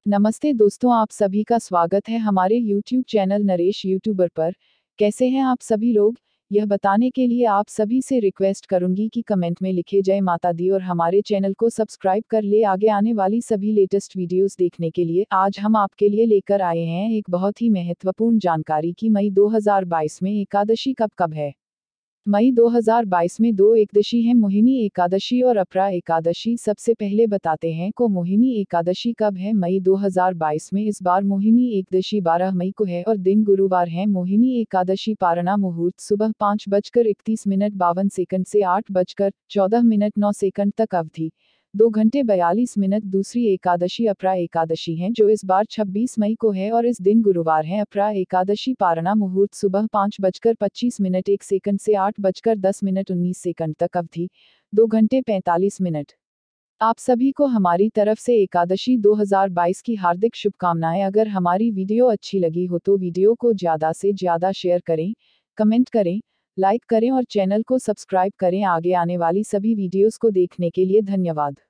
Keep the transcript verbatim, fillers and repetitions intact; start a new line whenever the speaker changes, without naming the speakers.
नमस्ते दोस्तों, आप सभी का स्वागत है हमारे यूट्यूब चैनल नरेश यूट्यूबर पर। कैसे हैं आप सभी लोग? यह बताने के लिए आप सभी से रिक्वेस्ट करूंगी कि कमेंट में लिखे जय माता दी और हमारे चैनल को सब्सक्राइब कर ले आगे आने वाली सभी लेटेस्ट वीडियोस देखने के लिए। आज हम आपके लिए लेकर आए हैं एक बहुत ही महत्वपूर्ण जानकारी कि मई दो हज़ार बाईस में एकादशी कब कब है। मई दो हज़ार बाईस में दो एकादशी हैं, मोहिनी एकादशी और अपरा एकादशी। सबसे पहले बताते हैं को मोहिनी एकादशी कब है। मई दो हज़ार बाईस में इस बार मोहिनी एकादशी बारह मई को है और दिन गुरुवार है। मोहिनी एकादशी पारणा मुहूर्त सुबह पाँच बजकर इकतीस मिनट बावन सेकंड से आठ बजकर चौदह मिनट नौ सेकंड तक अवधि दो घंटे बयालीस मिनट। दूसरी एकादशी अपरा एकादशी है जो इस बार छब्बीस मई को है और इस दिन गुरुवार है। अपरा एकादशी पारणा मुहूर्त सुबह पाँच बजकर पच्चीस मिनट एक सेकंड से आठ बजकर दस मिनट उन्नीस सेकंड तक अवधि दो घंटे पैंतालीस मिनट। आप सभी को हमारी तरफ से एकादशी दो हज़ार बाईस की हार्दिक शुभकामनाएं। अगर हमारी वीडियो अच्छी लगी हो तो वीडियो को ज़्यादा से ज़्यादा शेयर करें, कमेंट करें, लाइक करें और चैनल को सब्सक्राइब करें। आगे आने वाली सभी वीडियोस को देखने के लिए धन्यवाद।